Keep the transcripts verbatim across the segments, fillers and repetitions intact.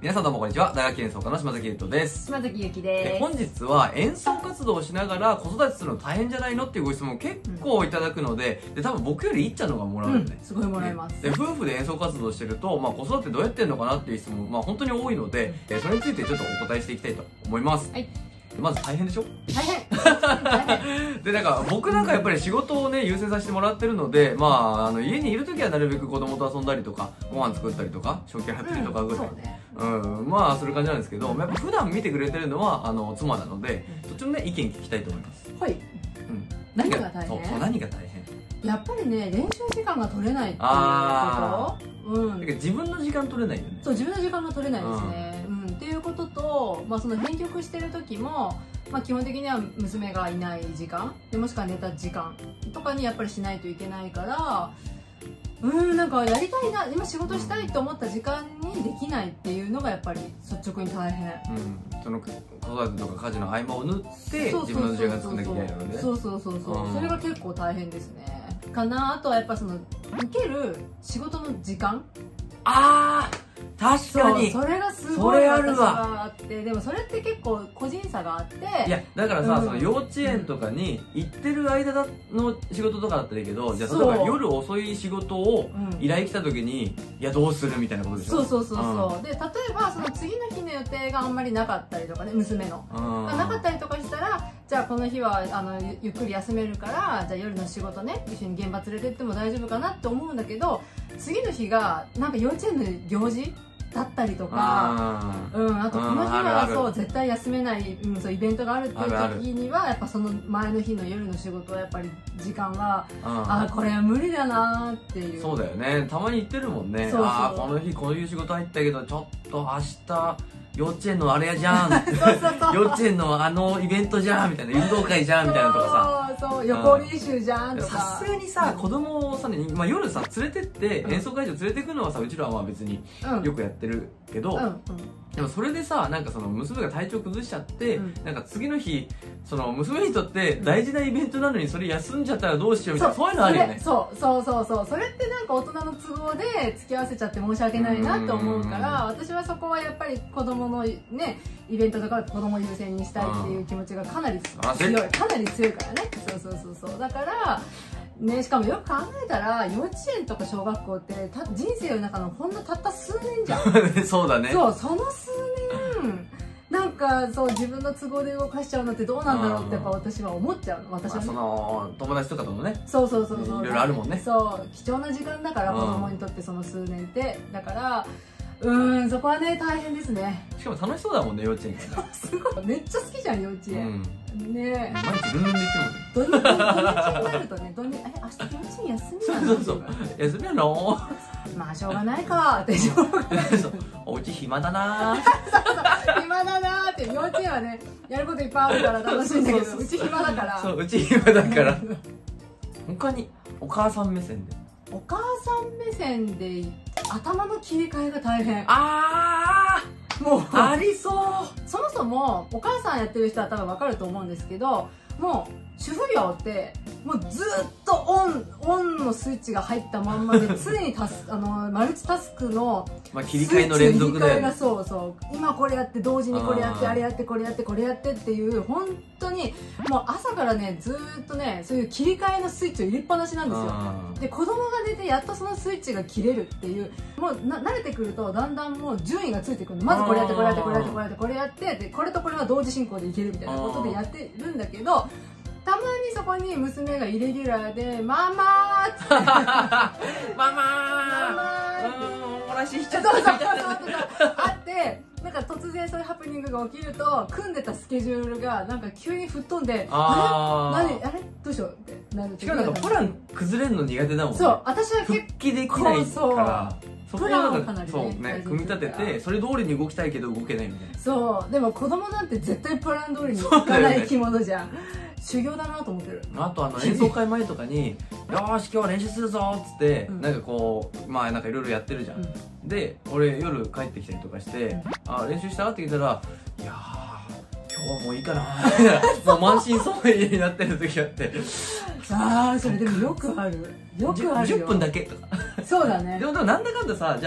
皆さんどうもこんにちは。大学演奏家の島崎優斗です。 島崎ゆきです。 本日は演奏活動をしながら子育てするの大変じゃないのっていうご質問を結構いただくので、で多分僕よりいっちゃんの方がもらうよね、 うん、すごいもらいます。 で夫婦で演奏活動してると、まあ、子育てどうやってんのかなっていう質問、まあ、本当に多いので、えそれについてちょっとお答えしていきたいと思います。はい、まず大変でしょ？ 大変大変で、なんか僕なんかやっぱり仕事をね優先させてもらってるので、まあ、あの家にいる時はなるべく子供と遊んだりとかご飯作ったりとか食器洗ったりとかぐらい、うんね、うん、まあする感じなんですけど、やっぱ普段見てくれてるのはあの妻なので、そっちのね意見聞きたいと思います。 はい、うん、何が大変？ そうそう、何が大変？ やっぱりね、練習時間が取れないっていうこと、うん、 だから自分の時間取れないよね。 そう、自分の時間が取れないですね、うん、うん、っていうことと、まあ、その編曲してる時も、まあ、基本的には娘がいない時間で、もしくは寝た時間とかにやっぱりしないといけないから、うん、なんかやりたいな、今仕事したいと思った時間にできないっていうのがやっぱり率直に大変、 うん、その子育てとか家事の合間を縫って自分の時間作んなきゃいけないので、 そうそうそうそう、うん、それが結構大変ですねかな。あとはやっぱその受ける仕事の時間、 あー確かにそ, それがすごい私はあって、でもそれって結構個人差があって、 いやだからさ、うん、その幼稚園とかに行ってる間の仕事とかだったらいいけど、じゃあ例えば夜遅い仕事を依頼来た時に、うん、いやどうするみたいなことでしょ。 そうそうそうそう、うん、で例えばその次の日の予定があんまりなかったりとかね、娘の、うん、なかったりとかしたら、じゃあこの日はあのゆっくり休めるから、じゃあ夜の仕事ね一緒に現場連れてっても大丈夫かなって思うんだけど、次の日がなんか幼稚園の行事だったりとか、うん、あとこの日はそう絶対休めない、うん、そうイベントがあるっていう時にはやっぱその前の日の夜の仕事はやっぱり時間は、ああこれは無理だなっていう。 そうだよね、たまに言ってるもんね。そうそう、ああこの日こういう仕事入ったけどちょっと明日幼稚園のあれやじゃん幼稚園のあのイベントじゃんみたいな、運動会じゃんみたいなとかさ、そうそう、予行練習じゃんとか。 さすがにさ、子供をさ、まあ、夜さ連れてって演奏会場連れてくのはさ、うちらはまあ別によくやってるけど、うんうん、でもそれでさ、なんかその娘が体調崩しちゃって、うん、なんか次の日その娘にとって大事なイベントなのにそれ休んじゃったらどうしようみたいな、そういうのあるよね。 そうそうそうそう、それってなんか大人の都合で付き合わせちゃって申し訳ないなと思うから、私はそこはやっぱり子供のねイベントとか子供を優先にしたいっていう気持ちがかなり強い、かなり強いからね。そうそうそうそう、だからね、しかもよく考えたら幼稚園とか小学校ってた人生の中のほんのたった数年じゃんそうだね、 そうその数年なんかそう自分の都合で動かしちゃうのってどうなんだろうってやっぱ私は思っちゃうの。私は、ね、 その友達とかともね、 そうそうそうそう、 いろいろあるもんね。 そう貴重な時間だから子供にとってその数年ってだから、うーん、そこはね大変ですね。 しかも楽しそうだもんね、幼稚園がねすごいめっちゃ好きじゃん幼稚園、うん、ねえ毎日ルンルンで行ってるもんね。土日になるとね、土日え明日幼稚園休みなの、 そうそうそう、休みなのまあしょうがないかって、しょうがないおうち暇だなそうそう暇だなって、幼稚園はねやることいっぱいあるから楽しいんだけど、うち暇だから。 そう、うち暇だから他にお母さん目線で、 お母さん目線で頭の切り替えが大変。 ああもうありそう。 そもそもお母さんやってる人は多分分かると思うんですけど、もう主婦業ってもうずっとオンオンのスイッチが入ったまんまで常にタスあのマルチタスクのまあ切り替えの連続で、切り替えがそうそう今これやって同時にこれやってあれやってこれやってこれやってっていう本当にもう朝からねずっとねそういう切り替えのスイッチを入れっぱなしなんですよ。で子供が寝てやっとそのスイッチが切れるっていうもうな慣れてくるとだんだんもう順位がついてくるの。まずこれやってこれやってこれやってこれやってこれやってでこれとこれは同時進行でいけるみたいなことでやってるんだけど。たまにそこに娘がイレギュラーで「ママー」って「ママー」 ママー」 お漏らししちゃったそうそうそうそうあってなんか突然そういうハプニングが起きると組んでたスケジュールがなんか急に吹っ飛んで「あれ何あれどうしよう」ってなる。 しかもなんかプラン崩れるの苦手だもんね。 そう私は結構復帰できないからプランをかなりそうね組み立ててそれ通りに動きたいけど動けないみたいな。 そうでも子供なんて絶対プラン通りにいかない生き物じゃん。修行だなと思ってる。 あとあの演奏会前とかに「よーし今日は練習するぞ」っつって、うん、なんかこうまあなんかいろいろやってるじゃん、うん、で俺夜帰ってきたりとかして「うん、あ練習した?」って聞いたら「いやー今日はもういいかな」もう満身創痍になってる時あってああそれでもよくあるよくあるよ。 じゅっぷんだけとかそうだね。 でもでもなんだかんださ、じゃあ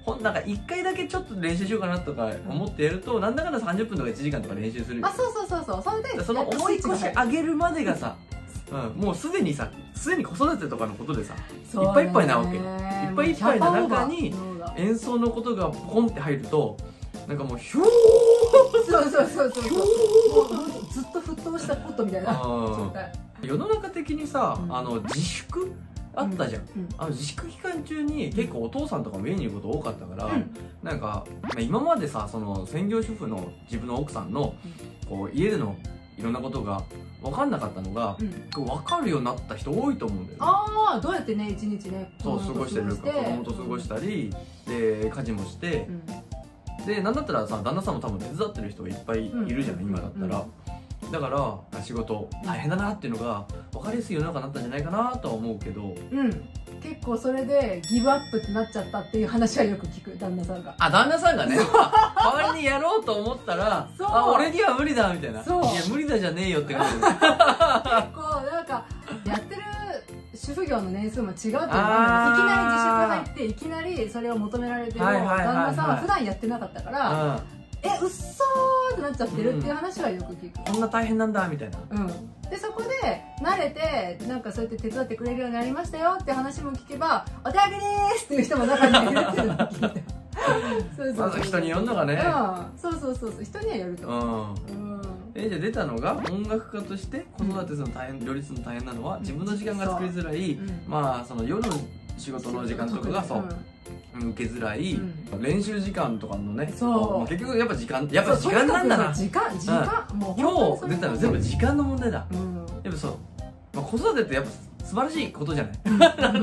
ほんなんかいっかいだけちょっと練習しようかなとか思ってやると、なんだかんださんじゅっぷんとかいちじかんとか練習する。 あ、そうそうそうそう、それでその重い腰上げるまでがさ、うん、もうすでにさ、すでに子育てとかのことでさ、いっぱいいっぱいなわけ。いっぱいいっぱいな中に演奏のことがポンって入ると、なんかもうヒューそうそうそうそう、もうずっと沸騰したことみたいな状態。 世の中的にさ、あの自粛あったじゃん、うんうん、あの自粛期間中に結構お父さんとかも家にいること多かったから、うん、なんか今までさ、その専業主婦の自分の奥さんのこう家でのいろんなことが分かんなかったのが、うん、分かるようになった人多いと思うんだよね。 ああ、どうやってね一日ねそう過ごしてるか、子供と過ごしたり、うん、で家事もして、うん、でなんだったらさ旦那さんも多分手伝ってる人がいっぱいいるじゃん、うん、今だったら。うんだから仕事大変だなっていうのが分かりやすい世の中になったんじゃないかなとは思うけど、 うん、結構それでギブアップってなっちゃったっていう話はよく聞く、旦那さんが。 あ、旦那さんがね代わりにやろうと思ったらあ、俺には無理だみたいな。そう、いや無理だじゃねえよって感じ結構なんかやってる主婦業の年数も違うと思う。いきなり自粛入っていきなりそれを求められても、旦那さんは普段やってなかったからえ、うっそーってなっちゃってるっていう話はよく聞く、 うん、こんな大変なんだみたいな。 うん、でそこで慣れてなんかそうやって手伝ってくれるようになりましたよって話も聞けばお手上げでーすっていう人も中にいるっていうのを聞いてそうそうそう、 人によるのがね、 うん、そうそうそうそう、人にはよると思う、うんうん、 えじゃあ出たのが音楽家として子育てするの大変、両立の大変なのは自分の時間が作りづらい、うん、まあその夜の仕事の時間とかがそう、うん、受けづらい、うん、練習時間とかのね、そう結局やっぱ時間やっぱ時間なんだな。 時間時間、うん、もう今日出たの全部時間の問題だ、うん、やっぱそう、まあ、子育てってやっぱ素晴らしいことじゃない、うん、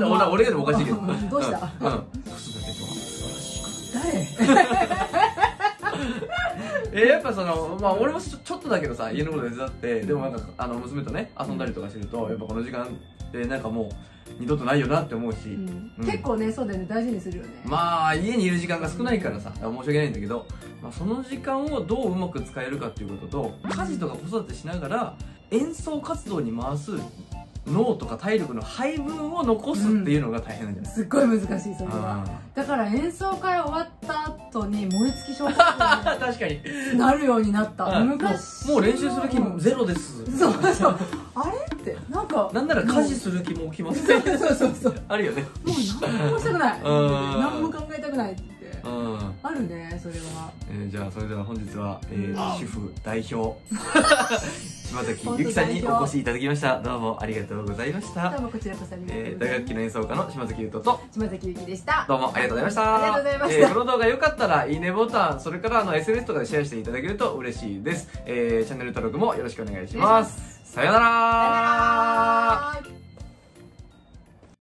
俺俺がでもおかしいけどどうした、うんうん、子育てとは素晴らしいこと。誰えやっぱそのまあ俺もちょっとだけどさ家のこと手伝ってでもなんかあの娘とね遊んだりとかしてるとやっぱこの時間ってなんかもう二度とないよなって思うし、うんうん、結構ねそうだよね、大事にするよね。 まあ家にいる時間が少ないからさ申し訳ないんだけど、まあ、その時間をどううまく使えるかっていうことと家事とか子育てしながら演奏活動に回す脳とか体力の配分を残すっていうのが大変なんじゃない、うん、 すっごい難しいそれは。だから演奏会終わった後に燃え尽き症状が確かになるようになった、うん、昔もう練習する気もゼロです、 うん、そうそうあれってなんかなんなら家事する気も起きますねそうそうそうあるよね。 もう何もしたくない何も考えたくないってうん、 あるねそれは、 えー、じゃあそれでは本日は、えー、主婦代表島崎ゆきさんにお越しいただきました。どうもありがとうございました。 どうもこちらこそありがとうございました、えー、 打楽器の演奏家の島崎ゆうとと島崎ゆきでした。 どうもありがとうございました。 ありがとうございました、 えー、この動画良かったらいいねボタン、それからあの エスエヌエス とかでシェアしていただけると嬉しいです。えー、チャンネル登録もよろしくお願いします。さよなら。